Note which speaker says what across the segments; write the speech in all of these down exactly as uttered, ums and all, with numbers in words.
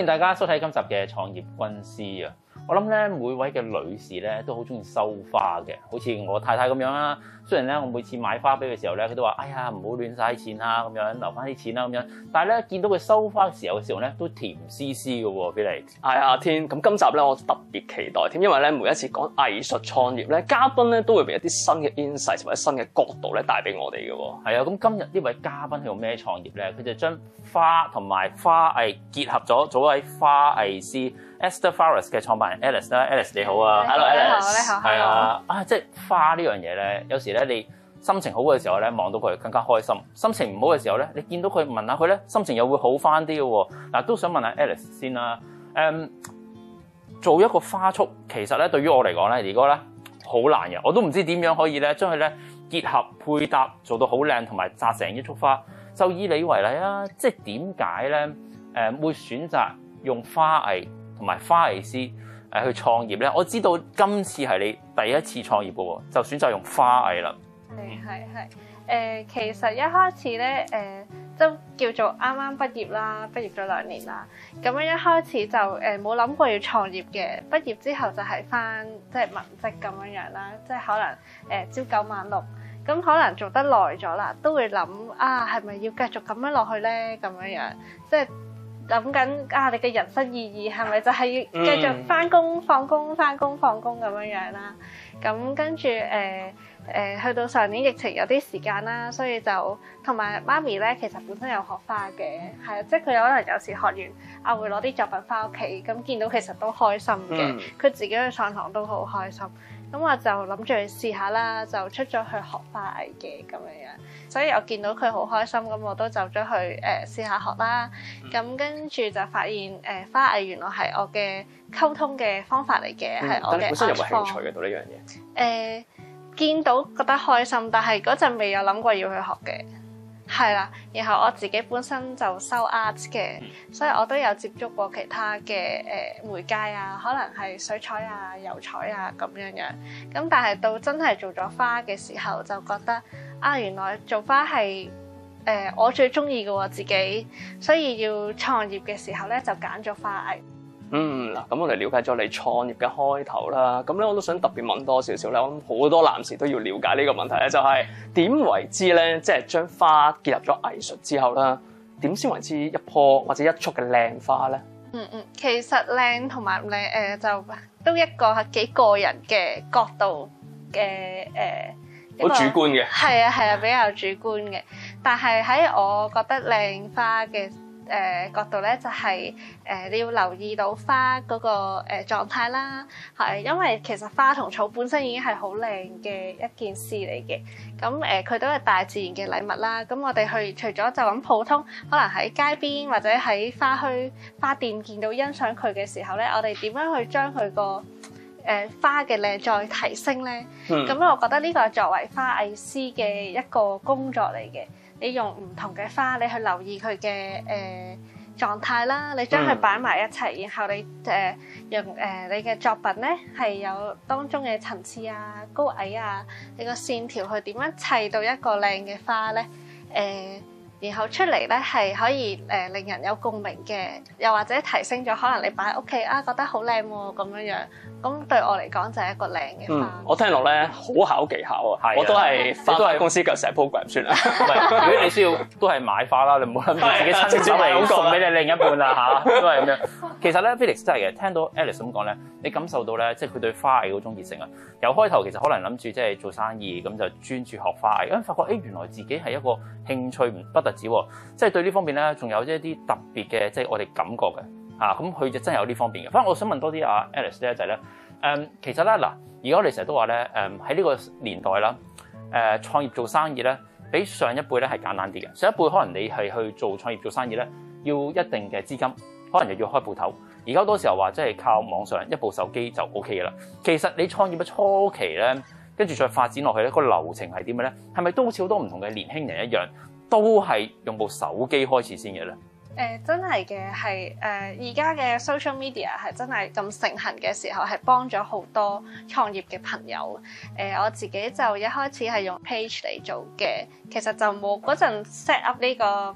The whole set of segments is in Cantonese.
Speaker 1: 迎大家收睇今集嘅創業軍師啊！我諗咧，每位嘅女士咧都好中意收花嘅，好似我太太咁樣啦。雖然咧，我每次買花俾佢嘅時候咧，佢都話：哎呀，唔好亂晒錢啦，咁樣留翻啲錢啦，咁樣。但係咧，見到佢收花嘅時候嘅時候咧，都甜絲絲嘅喎，俾你。
Speaker 2: 係啊，天！咁今集咧，我特別期待添，因為咧每一次講藝術創業咧，嘉賓咧都會俾一啲新嘅 insight 或者新嘅角度咧帶俾我哋嘅喎。
Speaker 1: 係啊，咁今日呢位嘉賓係用咩創業咧？佢就將花同埋花藝結合咗，做一位花藝師 Esther Faris 嘅創辦人 Alice 啦。Alice 你好啊
Speaker 2: ，Hello Alice，
Speaker 3: 你好，
Speaker 1: 係啊，啊即係花呢樣嘢咧，有時咧你心情好嘅時候咧，望到佢更加開心；心情唔好嘅時候咧，你見到佢聞下佢咧，心情又會好翻啲嘅喎。嗱，都想問下 Alice 先啦。誒、um，做一個花束，其實咧對於我嚟講咧，而家咧好難嘅，我都唔知點樣可以咧將佢咧結合配搭做到好靚，同埋紮成一束花。就以你為例啊，即係點解咧誒會選擇用花藝同埋花藝師誒去創業咧？我知道今次係你第一次創業嘅喎，就選擇用花藝啦。
Speaker 3: 係係係誒，其實一開始咧誒，都、呃、叫做啱啱畢業啦，畢業咗兩年啦。咁樣一開始就誒冇諗過要創業嘅，畢業之後就係返即係文職咁樣樣啦，即係可能誒、呃、朝九晚六。咁可能做得耐咗啦，都會諗啊，係咪要繼續咁樣落去咧？咁樣樣，即係諗緊啊，你嘅人生意義係咪就係要繼續返工放工返工放工咁樣樣啦？咁跟住誒誒，去到上年疫情有啲時間啦，所以就同埋媽咪咧，其實本身有學花嘅，係啊，即係佢有可能有時學完啊，會攞啲作品返屋企，咁見到其實都開心嘅，佢、嗯、自己去上堂都好開心。咁我就諗住去試下啦，就出咗去學花藝嘅咁樣樣，所以我見到佢好開心，咁我都走咗去誒、呃、試下學啦。咁跟住就發現誒、呃、花藝原來係我嘅溝通嘅方法嚟嘅，係、嗯、我嘅。但你本身有冇興趣嘅對呢樣嘢？誒、呃，見到覺得開心，但係嗰陣未有諗過要去學嘅。係啦，然後我自己本身就修 art 嘅，嗯、所以我都有接觸過其他嘅誒媒介啊，可能係水彩啊、油彩啊咁樣樣。咁但係到真係做咗花嘅時候，就覺得啊，原來做花係誒、呃、我最中意嘅喎自己，所以要創業嘅時候咧，就揀咗花藝。
Speaker 2: 嗯，嗱，咁我哋了解咗你創業嘅開頭啦，咁咧我都想特別問多少少咧，我諗好多男士都要了解呢個問題咧，就係點為之咧，即係將花結合咗藝術之後啦，點先為之一棵或者一束嘅靚花咧？
Speaker 3: 嗯嗯，其實靚同埋唔靚誒，就都一個係幾個人嘅角度嘅誒，好、呃、
Speaker 2: 主觀嘅，
Speaker 3: 係啊係啊，比較主觀嘅，但係喺我覺得靚花嘅誒、呃、角度咧，就係、是、誒、呃、你要留意到花嗰、那個誒、呃、狀態啦，係因為其實花同草本身已經係好靚嘅一件事嚟嘅，咁誒佢都係大自然嘅禮物啦。咁我哋去除咗就咁普通，可能喺街邊或者喺花墟花店見到欣賞佢嘅時候咧，我哋點樣去將佢個誒花嘅靚再提升咧？咁、嗯、我覺得呢個係作為花藝師嘅一個工作嚟嘅。你用唔同嘅花，你去留意佢嘅誒狀態啦，你將佢擺埋一齊，然後你誒、呃、用誒、呃、你嘅作品咧係有當中嘅層次啊、高矮啊，你個線條去點樣砌到一個靚嘅花咧？誒、呃，然後出嚟咧係可以誒、呃、令人有共鳴嘅，又或者提升咗，可能你擺喺屋企啊覺得好靚喎咁樣樣。咁對我嚟講就係一個靚嘅花。
Speaker 2: 嗯，我聽落咧好考技巧啊！我都係翻返公司嘅寫 program 算啦。
Speaker 1: 唔係，如果你需要都係買花啦，你唔好諗住自己親手嚟送俾你另一半啦嚇，都係咁樣。其實咧 ，Felix 真係嘅，聽到 Alice 咁講咧，你感受到咧，即係佢對花藝嗰種熱誠啊。由開頭其實可能諗住即係做生意，咁就專注學花藝，咁發覺誒原來自己係一個興趣唔不特止喎，即係對呢方面咧，仲有一啲特別嘅，即係我哋感覺嘅。啊，咁佢就真係有呢方面嘅。反正我想問多啲阿 Alice 咧，就係咧，誒，其實咧嗱，而家我哋成日都話咧，誒喺呢個年代啦，誒創業做生意咧，比上一輩咧係簡單啲嘅。上一輩可能你係去做創業做生意咧，要一定嘅資金，可能又要開鋪頭。而家好多時候話即係靠網上一部手機就 O K 嘅啦。其實你創業嘅初期咧，跟住再發展落去咧，個流程係點嘅咧？係咪都好似好多唔同嘅年輕人一樣，都係用部手機開始先嘅咧？
Speaker 3: 誒、呃、真係嘅，係誒而家嘅 social media 係真係咁盛行嘅時候，係幫咗好多創業嘅朋友。誒、呃、我自己就一開始係用 page 嚟做嘅，其實就冇嗰陣 set up 呢、這個誒、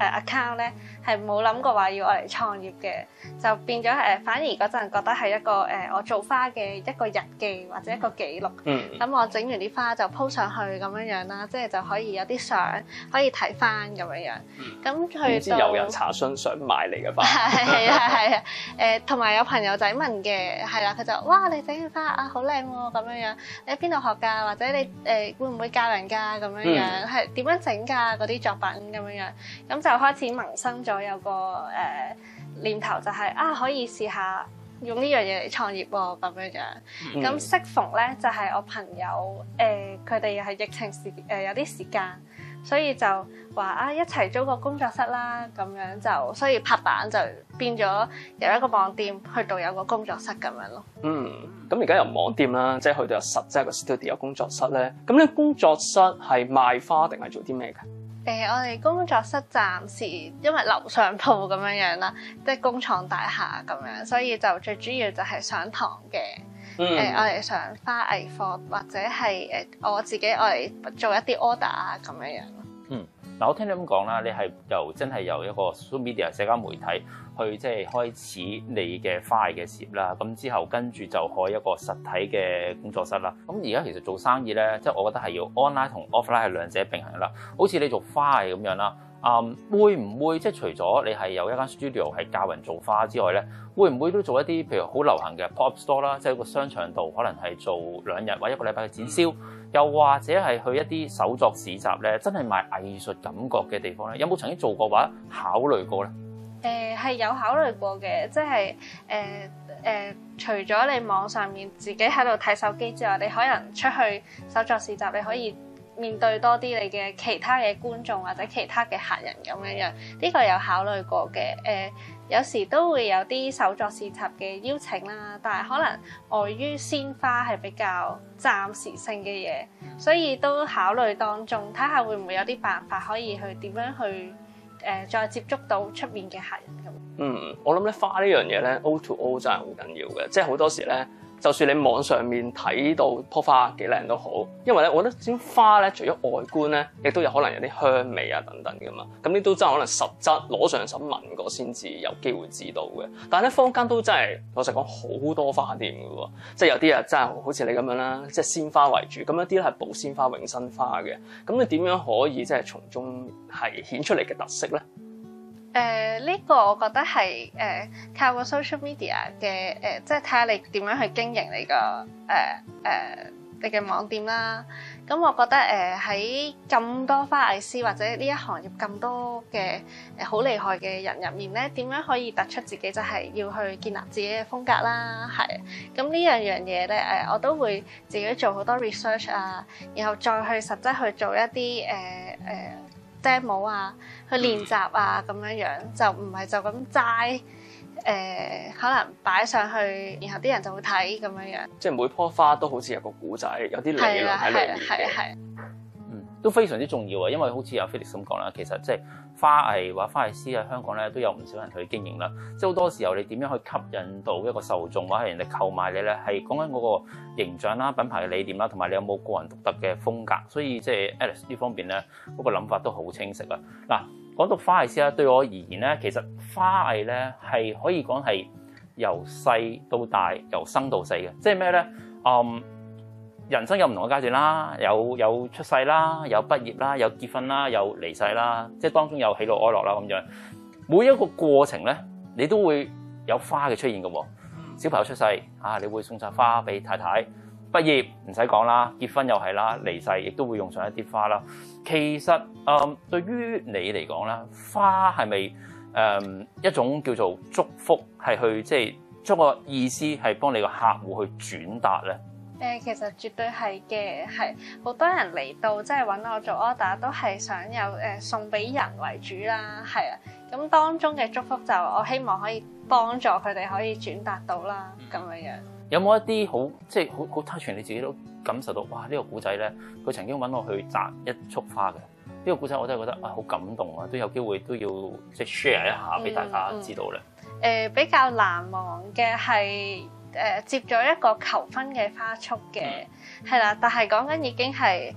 Speaker 3: 誒 account 咧，係冇諗過話要我嚟創業嘅，就變咗誒，反而嗰陣覺得係一個誒我做花嘅一個日記或者一個記錄。
Speaker 2: 嗯。
Speaker 3: 咁我整完啲花就 po 上去咁樣樣啦，即係就可以有啲相可以睇翻咁樣樣。咁去到
Speaker 2: 有人查詢想買你嘅花。
Speaker 3: 係啊係啊，誒同埋有朋友仔問嘅，係啦，佢就哇你整嘅花啊好靚喎咁樣樣，你喺邊度學㗎？或者你誒、呃、會唔會教人㗎咁樣樣？係點、嗯、樣整㗎嗰啲作品咁樣樣？咁就開始萌生咗有個誒、呃、念頭、就係，就係啊可以試下用呢樣嘢嚟創業喎咁樣樣。咁適逢咧就係、係、我朋友誒佢哋又係疫情時誒、呃、有啲時間。所以就話啊，一齊租個工作室啦，咁樣就所以拍板就變咗由一個網店去到有個工作室咁樣咯。
Speaker 2: 嗯，咁而家由網店啦，即係去到有實質個 studio 工作室咧。咁咧工作室係賣花定係做啲咩㗎？誒、
Speaker 3: 呃，我哋工作室暫時因為樓上鋪咁樣樣啦，即係工廠大廈咁樣，所以就最主要就係上堂嘅。誒、嗯呃，我哋上花藝課或者係誒、呃、我自己我哋做一啲 order 啊咁樣樣。
Speaker 1: 嗯，嗱我聽你咁講啦，你係由真係由一個 social media 社交媒體去即係開始你嘅花藝嘅事業啦，咁之後跟住就開一個實體嘅工作室啦。咁而家其實做生意咧，即係我覺得係要 online 同 offline 係兩者並行啦。好似你做花藝咁樣啦。嗯，會唔會即係除咗你係有一間 studio 係教人做花之外咧，會唔會都做一啲譬如好流行嘅 pop store 啦，即係個商場度可能係做兩日或者一個禮拜嘅展銷，又或者係去一啲手作市集咧，真係賣藝術感覺嘅地方咧，有冇曾經做過或者考慮過咧？誒、
Speaker 3: 呃、係有考慮過嘅，即係誒誒，除咗你網上面自己喺度睇手機之外，你可能出去手作市集，你可以面對多啲你嘅其他嘅觀眾或者其他嘅客人咁樣樣，呢個有考慮過嘅。誒、呃、有時都會有啲手作市集嘅邀請啦，但係可能礙於鮮花係比較暫時性嘅嘢，所以都考慮當中，睇下會唔會有啲辦法可以去點樣去誒、呃、再接觸到出面嘅客人咁。
Speaker 2: 嗯，我諗咧花呢樣嘢咧 O to O 真係好緊要嘅，即係好多時咧。就算你網上面睇到樖花幾靚都好，因為咧，我覺得啲花咧，除咗外觀咧，亦都有可能有啲香味啊等等㗎嘛。咁呢都真係可能實質攞上手聞過先至有機會知道嘅。但係咧，坊間都真係老實講好多花店㗎喎，即係有啲啊真係好似你咁樣啦，即係鮮花為主，咁一啲咧係寶鮮花、永生花嘅。咁你點樣可以即係從中係顯出嚟嘅特色咧？
Speaker 3: 誒呢、呃這個我覺得係誒、呃、靠個 social media 嘅誒、呃，即係睇下你點樣去經營你個誒誒你嘅網店啦。咁我覺得誒喺咁多花藝師或者呢一行業咁多嘅誒好厲害嘅人入面咧，點樣可以突出自己就係要去建立自己嘅風格啦。係咁呢樣樣嘢咧誒，我都會自己做好多 research 啊，然後再去實質去做一啲誒誒。呃呃 demo 啊，去練習啊，咁樣樣就唔係就咁齋誒，可能擺上去，然後啲人就會睇咁樣樣。即係
Speaker 2: 每棵花都好似有個故仔，有啲理論喺裏面嘅。係啊，係啊。
Speaker 1: 嗯，都非常之重要啊，因為好似阿 Felix 咁講啦，其實即係花藝或者花藝師喺香港咧都有唔少人去經營啦。即係好多時候你點樣去吸引到一個受眾或者人哋購買你咧，係講緊嗰個形象啦、品牌嘅理念啦，同埋你有冇個人獨特嘅風格。所以即係 Alice 呢方面咧，嗰個諗法都好清晰啊。嗱，講到花藝師啦，對我而言咧，其實花藝咧係可以講係由細到大，由生到死嘅。即係咩咧？嗯。人生有唔同嘅階段啦，有有出世啦，有畢業啦，有結婚啦，有離世啦，即係當中有喜怒哀樂啦咁樣。每一個過程咧，你都會有花嘅出現嘅喎。小朋友出世啊，你會送晒花俾太太；畢業唔使講啦，結婚又係啦，離世亦都會用上一啲花啦。其實誒、嗯，對於你嚟講啦，花係咪誒一種叫做祝福，係去即係將個意思係幫你個客戶去轉達咧？
Speaker 3: 誒其實絕對係嘅，係好多人嚟到即係揾我做 order 都係想有誒送俾人為主啦，係啊，咁當中嘅祝福就我希望可以幫助佢哋可以轉達到啦，咁樣樣。
Speaker 1: 有冇一啲好即係好好 touch 你自己都感受到哇？呢個古仔咧，佢曾經揾我去摘一束花嘅，呢個古仔我真係覺得啊好感動啊，都有機會都要即係 share 一下俾大家知道咧。誒、
Speaker 3: 嗯嗯呃、比較難忘嘅係。誒、呃、接咗一個求婚嘅花束嘅，係啦，但係講緊已經係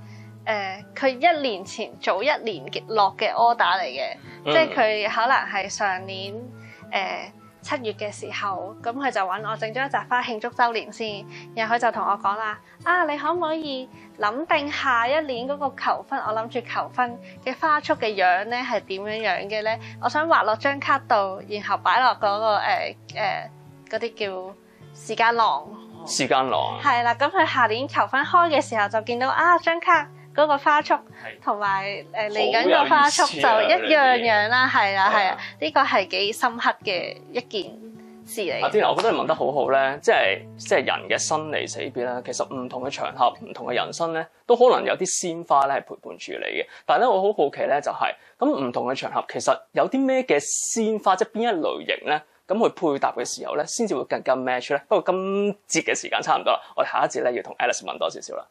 Speaker 3: 誒佢一年前早一年嘅落嘅 order 嚟嘅，
Speaker 2: 嗯、
Speaker 3: 即係佢可能係上年誒。呃七月嘅時候，咁佢就揾我整咗一扎花慶祝週年先，然後佢就同我講啦：啊，你可唔可以諗定下一年嗰個求婚？我諗住求婚嘅花束嘅樣咧係點樣樣嘅咧？我想畫落張卡度，然後擺落嗰個誒誒嗰啲叫時間廊。
Speaker 2: 時間廊。
Speaker 3: 係啦，咁佢下年求婚開嘅時候就見到啊張卡。嗰個花束同埋誒嚟緊個花束就一樣樣啦，係啦係啊，呢個係幾深刻嘅一件事嚟。
Speaker 2: 阿天，我覺得你問得好好咧，即係即係人嘅生離死別咧，其實唔同嘅場合、唔同嘅人生咧，都可能有啲鮮花咧係陪伴住你嘅。但係咧，我好好奇咧，就係咁唔同嘅場合，其實有啲咩嘅鮮花，即係邊一類型咧，咁去配搭嘅時候咧，先至會更加 match 咧。不過今節嘅時間差唔多啦，我哋下一節咧要同 Alice 問多少少啦。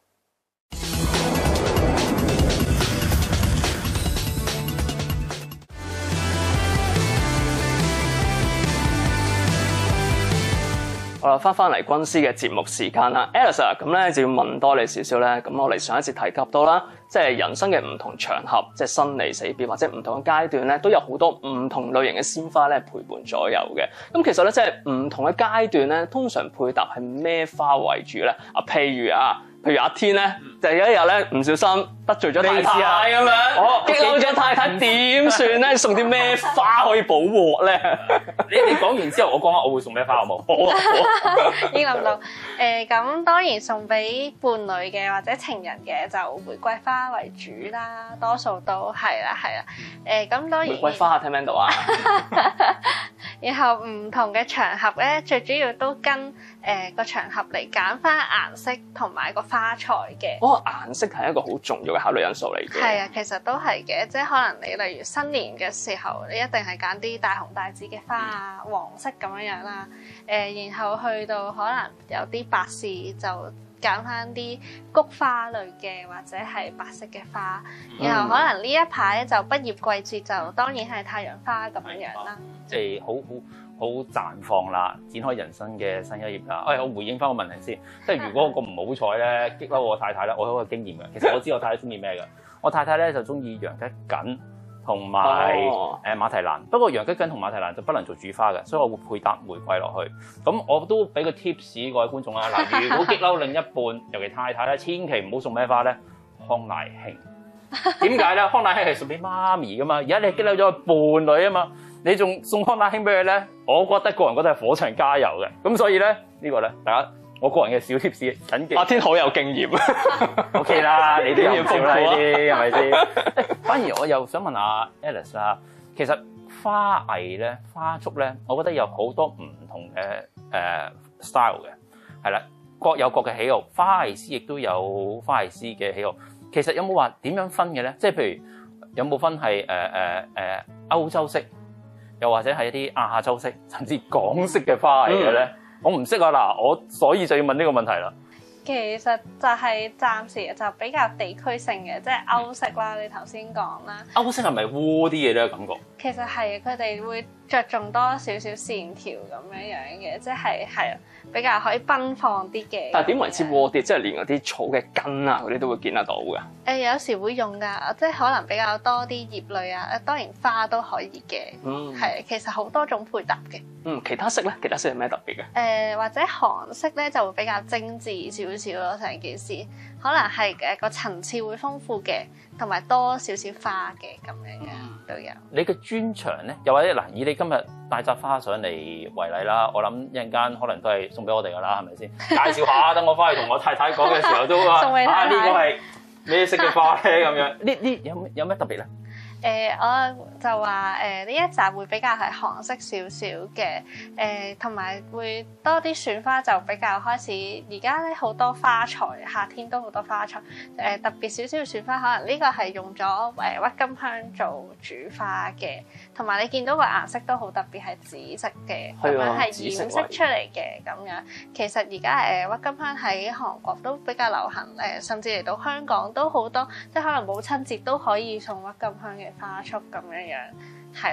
Speaker 2: 好啦，翻翻嚟軍師嘅節目時間啦 ，Alice 啊，咁咧就要問多你少少咧。咁我哋上一次提及到啦，即係人生嘅唔同場合，即係生離死別或者唔同嘅階段咧，都有好多唔同類型嘅鮮花咧陪伴左右嘅。咁其實咧，即係唔同嘅階段咧，通常配搭係咩花為主咧？啊，譬如啊。譬如阿天咧，就有一日咧唔小心得罪咗太太咁樣，哦，激嬲咗太太點算咧？送啲咩花可以補鑊咧？
Speaker 1: 你你講完之後，我講下我會送咩花好冇？好啊，好啊。
Speaker 3: 已經諗到誒，咁當然送俾伴侶嘅或者情人嘅就玫瑰花為主啦，多數都係啦係啦。誒咁當然玫
Speaker 2: 瑰花聽唔聽到啊？
Speaker 3: 然後唔同嘅場合咧，最主要都跟誒個場合嚟揀翻顏色同埋個花材嘅。
Speaker 2: 哦，顏色係一個好重要嘅考慮因素嚟嘅。
Speaker 3: 係啊，其實都係嘅，即係可能你例如新年嘅時候，你一定係揀啲大紅大紫嘅花啊，嗯、黃色咁樣樣啦。誒、呃，然後去到可能有啲白事就揀翻啲菊花類嘅或者係白色嘅花。嗯、然後可能呢一排就畢業季節就當然係太陽花咁樣樣啦。
Speaker 1: 即係好好好綻放啦，展開人生嘅新一頁啦。誒、哎，我回應翻個問題先，即係如果我唔好彩咧，激嬲我太太咧，我有個經驗嘅。其實我知我太太中意咩嘅，我太太咧就中意洋桔梗同埋誒馬蹄蘭。不過洋桔梗同馬蹄蘭就不能做主花嘅，所以我會配搭玫瑰落去。咁我都俾個 tips 各位觀眾啦。嗱，如果激嬲另一半，尤其太太咧，千祈唔好送咩花咧，康乃馨。點解咧？康乃馨係送俾媽咪噶嘛，而家你激嬲咗個伴侶啊嘛。你仲送康乃馨俾佢咧？我覺得個人覺得係火上加油嘅，咁所以咧呢、呢個咧，大家我個人嘅小貼士，緊記。阿
Speaker 2: 天好有經驗
Speaker 1: ，O K 啦，你都有少啦呢啲係咪先？反而我又想問下 Alice 啦，其實花藝咧、花束咧，我覺得有好多唔同嘅誒、呃、style 嘅，係啦，各有各嘅喜好，花藝師亦都有花藝師嘅喜好。其實有冇話點樣分嘅咧？即係譬如有冇分係誒誒誒歐洲式？又或者係一啲亞洲式，甚至港式嘅花藝嘅咧，嗯、我唔識啊嗱，我所以就要問呢個問題啦。
Speaker 3: 其實就係暫時就比較地區性嘅，即係歐式啦。你頭先講啦，
Speaker 1: 歐式係咪污啲嘅咧感覺？
Speaker 3: 其實係佢哋會着重多少少線條咁樣樣嘅，即係係比較可以奔放啲嘅。
Speaker 2: 但係點為之污啲？即係連嗰啲草嘅根啊，嗰啲都會見得到嘅。誒、
Speaker 3: 呃、有時會用㗎，即係可能比較多啲葉類啊。誒當然花都可以嘅，嗯，係其實好多種配搭嘅。
Speaker 2: 嗯，其他色咧？其他色係咩特別嘅？誒、
Speaker 3: 呃、或者韓式咧就會比較精緻少少咯，成件事可能係誒個層次會豐富嘅，同埋多少少花嘅咁樣樣、嗯、都有。
Speaker 1: 你嘅專長咧，又或者嗱，以你今日帶紮花上嚟為例啦，我諗一陣間可能都係送俾我哋噶啦，係咪先？介紹下，等我翻去同我太太講嘅時候都話，啊呢、呢個係咩色嘅花咧？咁樣呢呢有有咩特別咧？
Speaker 3: 誒、呃，我就話誒呢一集會比較係韓式少少嘅，誒同埋會多啲選花就比較開始。而家咧好多花材，夏天都好多花材。誒、呃、特別少少嘅選花，可能呢個係用咗誒鬱金香做主花嘅，同埋你見到個顏色都好特別，係紫色嘅，咁樣係染色出嚟嘅咁樣。其實而家誒鬱金香喺韓國都比較流行，誒、呃、甚至嚟到香港都好多，即係可能母親節都可以送鬱金香嘅花束咁樣樣，係咯。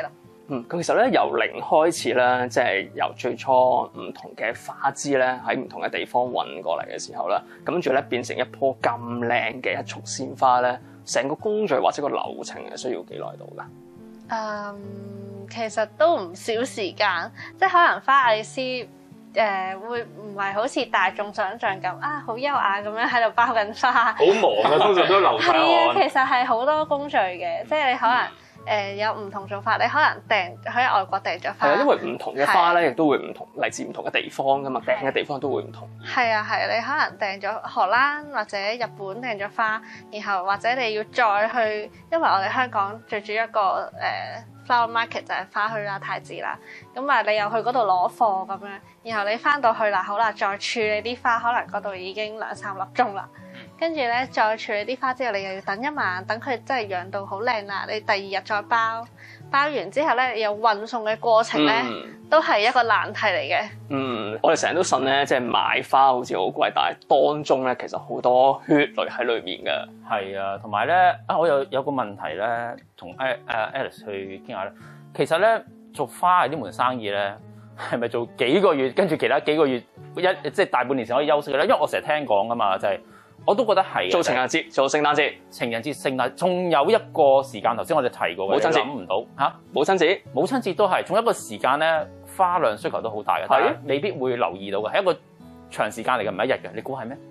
Speaker 2: 嗯，咁其實咧由零開始咧，即係由最初唔同嘅花枝咧喺唔同嘅地方運過嚟嘅時候啦，咁跟住咧變成一棵咁靚嘅一束鮮花咧，成個工序或者個流程係需要幾耐到㗎？
Speaker 3: 嗯，其實都唔少時間，即係可能花藝師。誒、呃、會唔係好似大眾想像咁啊，好優雅咁樣喺度包緊花，
Speaker 1: 好忙啊，通常都流晒汗。
Speaker 3: 係啊，其實係好多工序嘅，即係你可能誒、呃、有唔同做法，你可能訂喺外國訂咗花，
Speaker 2: 係啊，因為唔同嘅花咧，亦都會唔同，嚟自唔同嘅地方噶嘛，訂嘅地方都會唔同。係
Speaker 3: 啊係，你可能訂咗荷蘭或者日本訂咗花，然後或者你要再去，因為我哋香港最主要一個誒。呃flower market 就係花墟啦、太子啦，咁啊你又去嗰度攞貨咁樣，然後你翻到去啦，好啦，再處理啲花，可能嗰度已經兩三粒鐘啦，跟住咧再處理啲花之後，你又要等一晚，等佢真係養到好靚啦，你第二日再包，包完之後咧，你有運送嘅過程咧，嗯、都係一個難題嚟嘅。嗯，
Speaker 2: 我哋成日都信咧，即係買花好似好貴，但係當中咧其實好多血淚喺裏面嘅。
Speaker 1: 係啊，同埋咧啊，我有有個問題咧，同誒誒 Alice 去傾下咧。其實咧做花藝呢門生意咧，係咪做幾個月，跟住其他幾個月一即係大半年先可以休息嘅咧？因為我成日聽講噶嘛，就係、是、我都覺得係
Speaker 2: 做情人節、做聖誕節、
Speaker 1: 情人節、聖誕，仲有一個時間頭先我哋提過嘅，
Speaker 2: 母親節
Speaker 1: 諗唔到嚇。
Speaker 2: 母親節、
Speaker 1: 母親節都係，仲有一個時間咧，花量需求都好大嘅，但係未必會留意到嘅，係一個長時間嚟嘅，唔係一日嘅。你估係咩？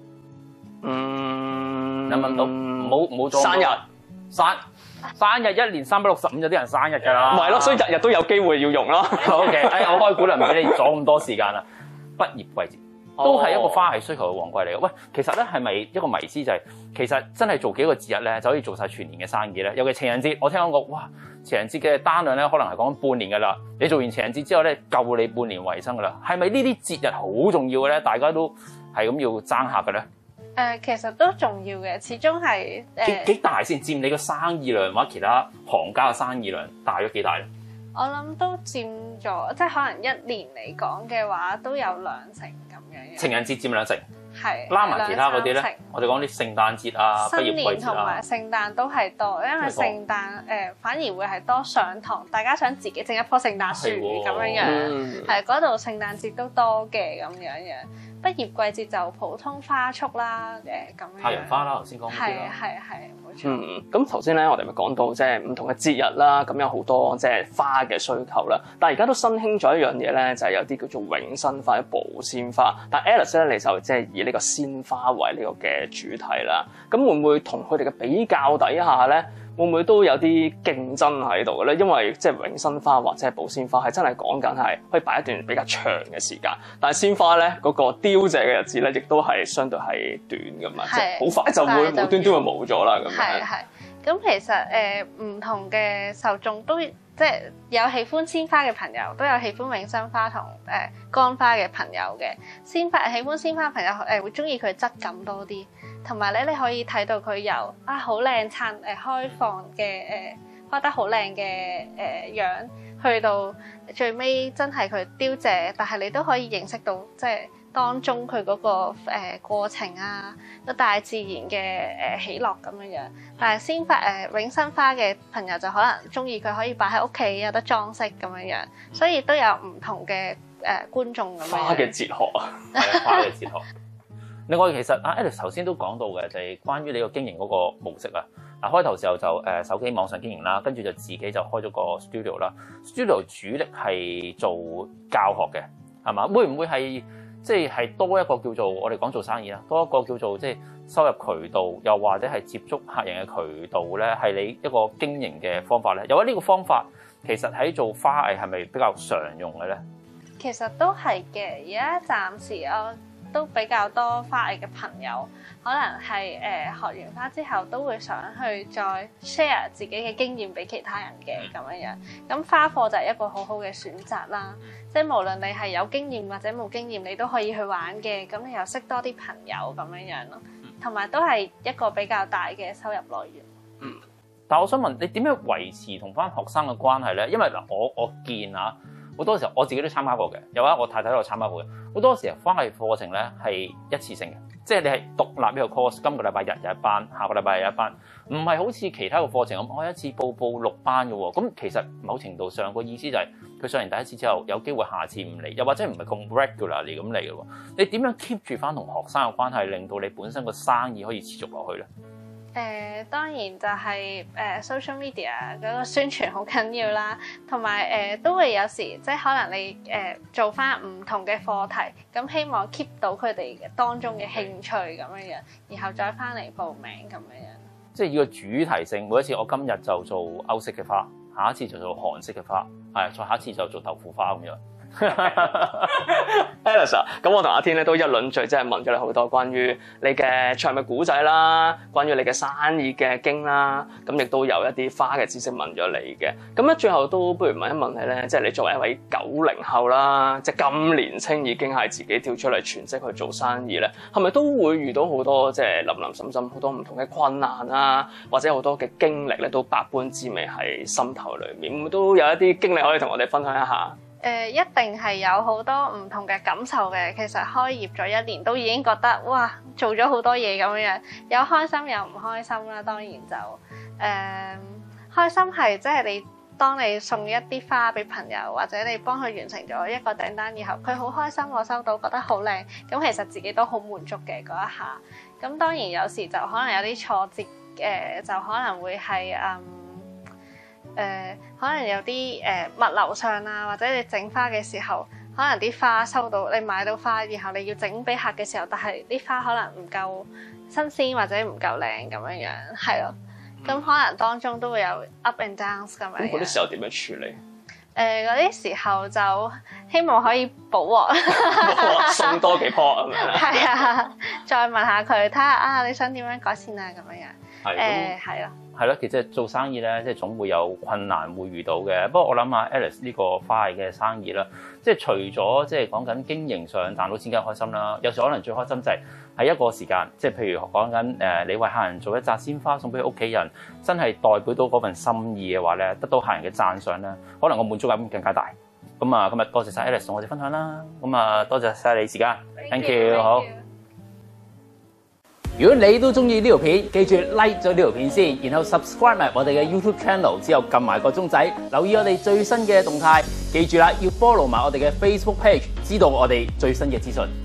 Speaker 1: 嗯，諗唔到，冇冇做
Speaker 2: 生日，
Speaker 1: 生生日一年三百六十五有啲人生日㗎啦，
Speaker 2: 唔係咯，所以日日都有機會要用咯。
Speaker 1: O K，哎，我開估啦，唔俾你阻咁多時間啦。畢業季節都係一個花藝需求嘅旺季嚟嘅。喂，其實咧係咪一個迷思就係、是、其實真係做幾個節日咧就可以做晒全年嘅生意咧？尤其情人節，我聽講過，哇，情人節嘅單量咧可能係講半年㗎啦。你做完情人節之後咧，夠你半年維生㗎啦。係咪呢啲節日好重要嘅咧？大家都係咁要爭下嘅咧？
Speaker 3: 誒、呃，其實都重要嘅，始終係誒
Speaker 1: 幾幾大先佔你個生意量或者其他行家嘅生意量大咗幾大咧？
Speaker 3: 我諗都佔咗，即係可能一年嚟講嘅話，都有兩成咁樣嘅。
Speaker 1: 情人節佔兩成，
Speaker 3: 係
Speaker 1: 拉埋其他嗰啲咧，我哋講啲聖誕節啊、畢業
Speaker 3: 新年
Speaker 1: 季節啊，
Speaker 3: 同埋聖誕都係多，因為聖誕誒、呃、反而會係多上堂，大家想自己整一棵聖誕樹咁樣樣，係嗰度聖誕節都多嘅咁樣樣。畢業季節就普通花束啦，誒咁樣。太陽花啦，頭先講嗰啲啦。係係係，冇錯。
Speaker 2: 嗯，咁頭先咧，我哋咪講到即係唔同嘅節日啦，咁有好多即係花嘅需求啦。但係而家都新興咗一樣嘢咧，就係有啲叫做永生花、保鮮花。但 Alice 咧，你就即係以呢個鮮花為呢個嘅主題啦。咁會唔會同佢哋嘅比較底下咧？會唔會都有啲競爭喺度嘅咧？因為即係永生花或者係保鮮花係真係講緊係可以擺一段比較長嘅時間，但係鮮花咧嗰、那個凋謝嘅日子咧，亦都係相對係短㗎嘛，即係好快就會無端端就冇咗啦咁樣。
Speaker 3: 係係。咁其實誒唔、呃、同嘅受眾都即係有喜歡鮮花嘅朋友，都有喜歡永生花同誒乾花嘅朋友嘅。鮮花喜歡鮮花朋友誒、呃、會中意佢質感多啲。同埋咧，你可以睇到佢由啊好靚燦誒開放嘅誒、呃、開得好靚嘅誒樣，去到最尾真係佢凋謝，但係你都可以認識到即係當中佢嗰、那個誒、呃、過程啊，個大自然嘅誒、呃、喜樂咁樣樣。但係鮮花誒、呃、永生花嘅朋友就可能中意佢可以擺喺屋企有得裝飾咁樣樣，所以都有唔同嘅誒、呃、觀眾咁樣。
Speaker 2: 花嘅哲學啊，
Speaker 1: 係花嘅哲學。另外，其實阿 Alice 頭先都講到嘅，就係關於你個經營嗰個模式啊。嗱，開頭時候就誒手機網上經營啦，跟住就自己就開咗個 studio 啦。studio 主力係做教學嘅，係嘛？會唔會係即係係多一個叫做我哋講做生意啦，多一個叫做即係收入渠道，又或者係接觸客人嘅渠道咧，係你一個經營嘅方法咧？有咗呢個方法，其實喺做花藝係咪比較常用嘅咧？
Speaker 3: 其實都係嘅，而家暫時我都比較多花藝嘅朋友，可能係誒、呃、學完花之後都會想去再 share 自己嘅經驗俾其他人嘅咁樣樣。咁花課就係一個好好嘅選擇啦，即係無論你係有經驗或者冇經驗，你都可以去玩嘅。咁你又識多啲朋友咁樣樣咯，同埋都係一個比較大嘅收入來源。
Speaker 1: 嗯，但係我想問你點樣維持同翻學生嘅關係咧？因為嗱，我我見啊。好多時候我自己都參加過嘅，有啊，我太太都有參加過嘅。好多時候花藝課程咧係一次性嘅， 即係你係獨立呢個 course，今個禮拜日有一班，下個禮拜有一班，唔係好似其他嘅課程咁，我一次報報六班嘅喎。咁其實某程度上個意思就係佢上完第一次之後，有機會下次唔嚟，又或者唔係咁 regular 嚟咁嚟嘅喎。你點樣 keep 住翻同學生嘅關係，令到你本身個生意可以持續落去咧？
Speaker 3: 誒、呃、當然就係、是、誒、呃、social media 嗰個宣傳好緊要啦，同埋誒都會有時即係可能你誒、呃、做翻唔同嘅課題，咁希望 keep 到佢哋當中嘅興趣咁樣樣，然後再翻嚟報名咁樣樣。即係
Speaker 1: 要個主題性，每一次我今日就做歐式嘅花，下一次就做韓式嘅花，係再下一次就做豆腐花咁樣。
Speaker 2: Alice 啊，咁我同阿天咧都一輪嘴，即係問咗你好多關於你嘅唱嘅古仔啦，關於你嘅生意嘅經啦，咁亦都有一啲花嘅知識問咗你嘅。咁咧最後都不如問一問你咧，即係你作為一位九零後啦，即係咁年青已經係自己跳出嚟全職去做生意咧，係咪都會遇到好多即係林林沈沈好多唔同嘅困難啊，或者好多嘅經歷咧都百般滋味喺心頭裏面，會唔會都有一啲經歷可以同我哋分享一下？
Speaker 3: 誒、呃、一定係有好多唔同嘅感受嘅。其實開業咗一年，都已經覺得哇，做咗好多嘢咁樣，有開心有唔開心啦。當然就誒、呃、開心係即係你當你送一啲花俾朋友，或者你幫佢完成咗一個訂單以後，佢好開心，我收到覺得好靚，咁其實自己都好滿足嘅嗰一下。咁當然有時就可能有啲挫折，誒、呃、就可能會係嗯。誒、呃、可能有啲誒、呃、物流上啊，或者你整花嘅時候，可能啲花收到你買到花，然後你要整俾客嘅時候，但係啲花可能唔夠新鮮或者唔夠靚咁樣樣，係咯。咁可能當中都會有 up and downs 咁樣。
Speaker 2: 咁嗰啲時候點樣處理？
Speaker 3: 誒嗰啲時候就希望可以補鑊，
Speaker 2: 送多幾棵咁樣。
Speaker 3: 係啊，再問下佢睇下啊，你想點樣改善啊咁樣樣。
Speaker 1: 係
Speaker 3: 誒係咯。
Speaker 1: 係咯，其實做生意咧，即係總會有困難會遇到嘅。不過我諗下 Alice 呢個花藝嘅生意啦，即係除咗即係講緊經營上賺到錢梗係開心啦，有時可能最開心就係喺一個時間，即係譬如講緊誒，你為客人做一紮鮮花送俾屋企人，真係代表到嗰份心意嘅話咧，得到客人嘅讚賞咧，可能個滿足感更加大。咁啊，今日多謝晒 Alice 同我哋分享啦。咁啊，多謝晒你時間 ，thank you，好。如果你都中意呢條片，記住 like 咗呢條片先，然後 subscribe 埋我哋嘅 YouTube channel， 之後撳埋個鐘仔，留意我哋最新嘅動態。記住啦，要 follow 埋我哋嘅 Facebook page，知道我哋最新嘅資訊。